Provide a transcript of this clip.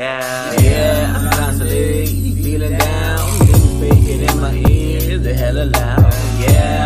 Yeah, I'm constantly feeling down. Niggas speaking in my ears, they hella loud. Yeah.